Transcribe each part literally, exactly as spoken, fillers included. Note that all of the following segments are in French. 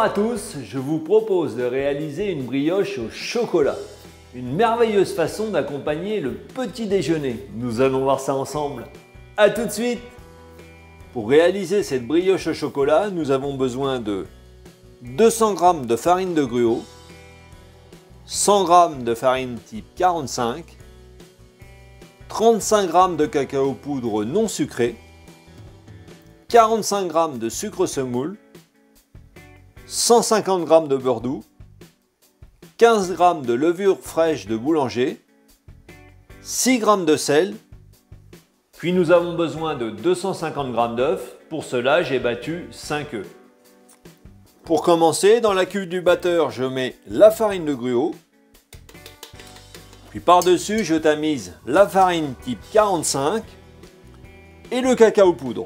à tous, je vous propose de réaliser une brioche au chocolat. Une merveilleuse façon d'accompagner le petit déjeuner. Nous allons voir ça ensemble. A tout de suite! Pour réaliser cette brioche au chocolat, nous avons besoin de deux cents grammes de farine de gruau, cent grammes de farine type quarante-cinq, trente-cinq grammes de cacao poudre non sucré, quarante-cinq grammes de sucre semoule, cent cinquante grammes de beurre doux, quinze grammes de levure fraîche de boulanger, six grammes de sel, puis nous avons besoin de deux cent cinquante grammes d'œufs. Pour cela, j'ai battu cinq œufs. Pour commencer, dans la cuve du batteur, je mets la farine de gruau, puis par-dessus, je tamise la farine type quarante-cinq et le cacao poudre.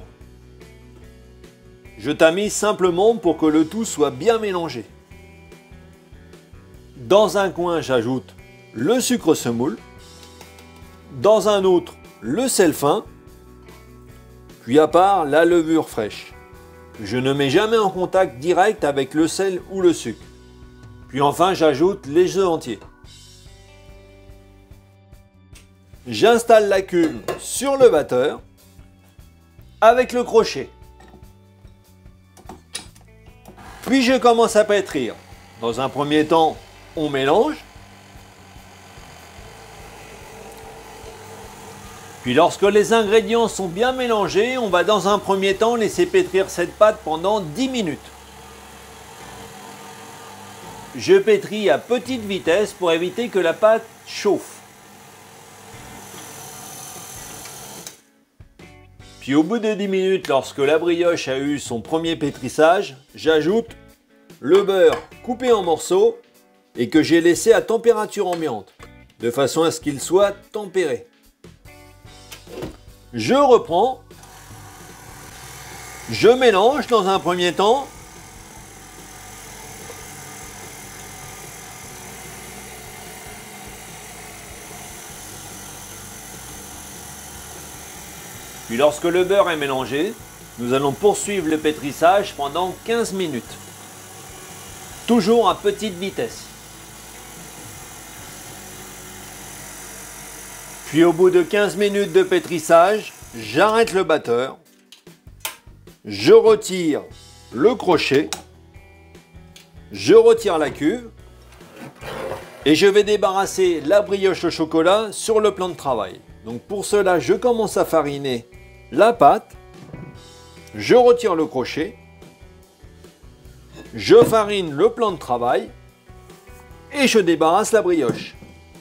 Je tamise simplement pour que le tout soit bien mélangé. Dans un coin, j'ajoute le sucre semoule. Dans un autre, le sel fin. Puis à part, la levure fraîche. Je ne mets jamais en contact direct avec le sel ou le sucre. Puis enfin, j'ajoute les œufs entiers. J'installe la cuve sur le batteur avec le crochet. Puis je commence à pétrir. Dans un premier temps, on mélange. Puis lorsque les ingrédients sont bien mélangés, on va dans un premier temps laisser pétrir cette pâte pendant dix minutes. Je pétris à petite vitesse pour éviter que la pâte chauffe. Puis au bout de dix minutes, lorsque la brioche a eu son premier pétrissage, j'ajoute le beurre coupé en morceaux et que j'ai laissé à température ambiante, de façon à ce qu'il soit tempéré. Je reprends, je mélange dans un premier temps, puis lorsque le beurre est mélangé, nous allons poursuivre le pétrissage pendant quinze minutes. Toujours à petite vitesse. Puis au bout de quinze minutes de pétrissage, j'arrête le batteur. Je retire le crochet. Je retire la cuve. Et je vais débarrasser la brioche au chocolat sur le plan de travail. Donc pour cela, je commence à fariner la pâte. Je retire le crochet. Je farine le plan de travail et je débarrasse la brioche.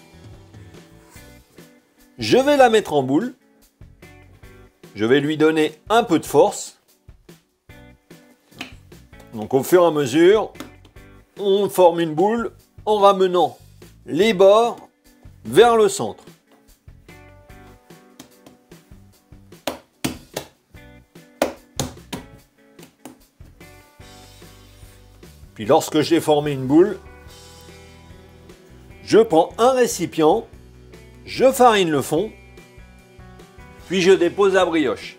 Je vais la mettre en boule. Je vais lui donner un peu de force. Donc au fur et à mesure, on forme une boule en ramenant les bords vers le centre. Puis lorsque j'ai formé une boule, je prends un récipient, je farine le fond, puis je dépose la brioche.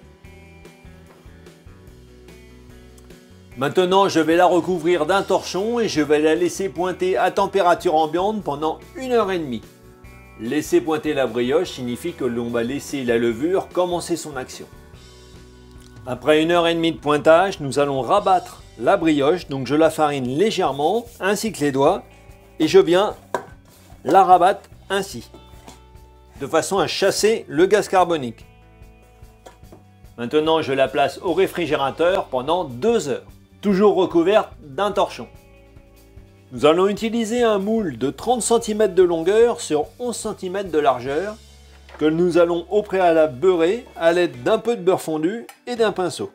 Maintenant, je vais la recouvrir d'un torchon et je vais la laisser pointer à température ambiante pendant une heure et demie. Laisser pointer la brioche signifie que l'on va laisser la levure commencer son action. Après une heure et demie de pointage, nous allons rabattre la brioche, donc je la farine légèrement, ainsi que les doigts, et je viens la rabattre ainsi, de façon à chasser le gaz carbonique. Maintenant, je la place au réfrigérateur pendant deux heures, toujours recouverte d'un torchon. Nous allons utiliser un moule de trente centimètres de longueur sur onze centimètres de largeur, que nous allons au préalable beurrer à l'aide d'un peu de beurre fondu et d'un pinceau.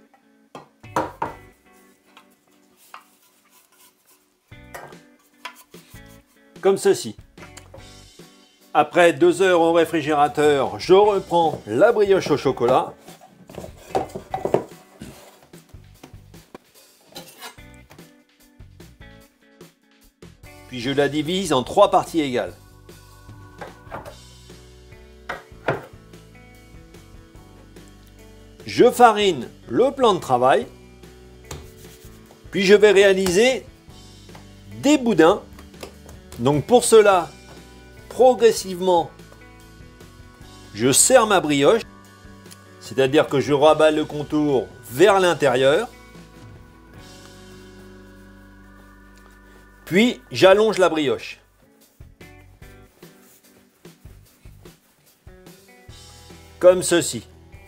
Comme ceci. Après deux heures au réfrigérateur, je reprends la brioche au chocolat. Puis je la divise en trois parties égales. Je farine le plan de travail. Puis je vais réaliser des boudins. Donc pour cela, progressivement, je serre ma brioche, c'est-à-dire que je rabats le contour vers l'intérieur. Puis j'allonge la brioche. Comme ceci.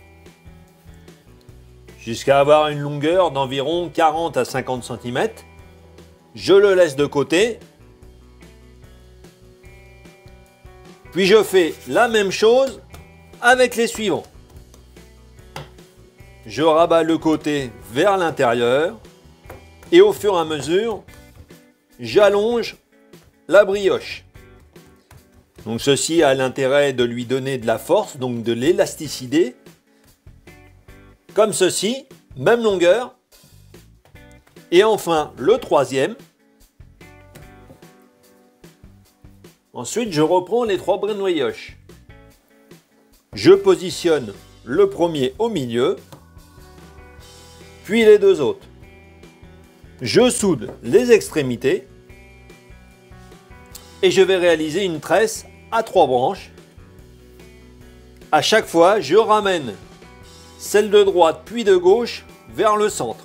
Jusqu'à avoir une longueur d'environ quarante à cinquante centimètres. Je le laisse de côté. Puis je fais la même chose avec les suivants. Je rabats le côté vers l'intérieur et au fur et à mesure, j'allonge la brioche. Donc ceci a l'intérêt de lui donner de la force, donc de l'élasticité. Comme ceci, même longueur. Et enfin, le troisième. Ensuite, je reprends les trois brins de brioche. Je positionne le premier au milieu, puis les deux autres. Je soude les extrémités et je vais réaliser une tresse à trois branches. À chaque fois, je ramène celle de droite puis de gauche vers le centre.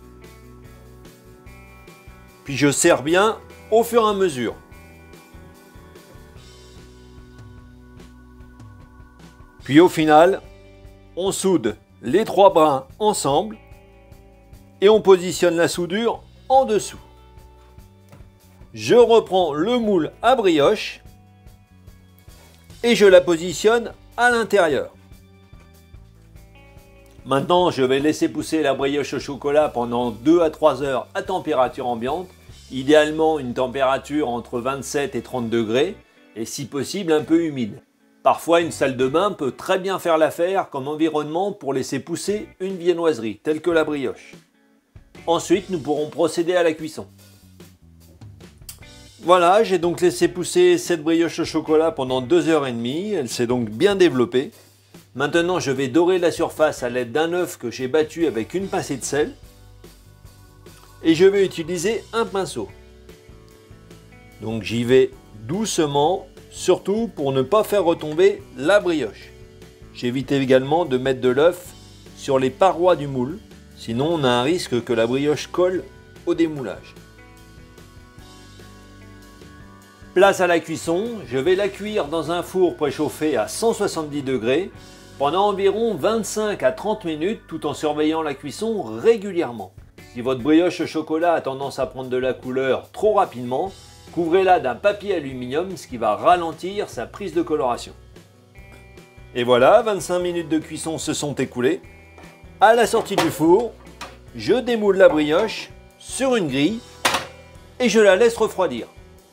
Puis je serre bien au fur et à mesure. Puis au final, on soude les trois brins ensemble et on positionne la soudure en dessous. Je reprends le moule à brioche et je la positionne à l'intérieur. Maintenant, je vais laisser pousser la brioche au chocolat pendant deux à trois heures à température ambiante, idéalement une température entre vingt-sept et trente degrés et si possible un peu humide. Parfois, une salle de bain peut très bien faire l'affaire comme environnement pour laisser pousser une viennoiserie, telle que la brioche. Ensuite, nous pourrons procéder à la cuisson. Voilà, j'ai donc laissé pousser cette brioche au chocolat pendant deux heures trente. Elle s'est donc bien développée. Maintenant, je vais dorer la surface à l'aide d'un œuf que j'ai battu avec une pincée de sel. Et je vais utiliser un pinceau. Donc j'y vais doucement, surtout pour ne pas faire retomber la brioche. J'évite également de mettre de l'œuf sur les parois du moule, sinon on a un risque que la brioche colle au démoulage. Place à la cuisson, je vais la cuire dans un four préchauffé à cent soixante-dix degrés pendant environ vingt-cinq à trente minutes tout en surveillant la cuisson régulièrement. Si votre brioche au chocolat a tendance à prendre de la couleur trop rapidement, couvrez-la d'un papier aluminium, ce qui va ralentir sa prise de coloration. Et voilà, vingt-cinq minutes de cuisson se sont écoulées. À la sortie du four, je démoule la brioche sur une grille et je la laisse refroidir.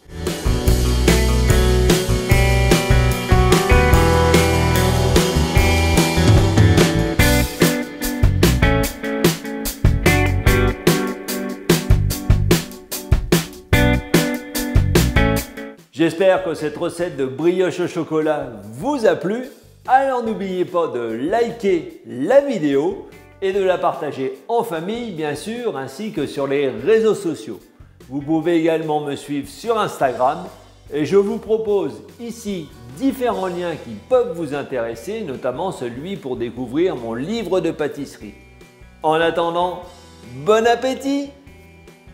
J'espère que cette recette de brioche au chocolat vous a plu. Alors n'oubliez pas de liker la vidéo et de la partager en famille bien sûr, ainsi que sur les réseaux sociaux. Vous pouvez également me suivre sur Instagram et je vous propose ici différents liens qui peuvent vous intéresser, notamment celui pour découvrir mon livre de pâtisserie. En attendant, bon appétit!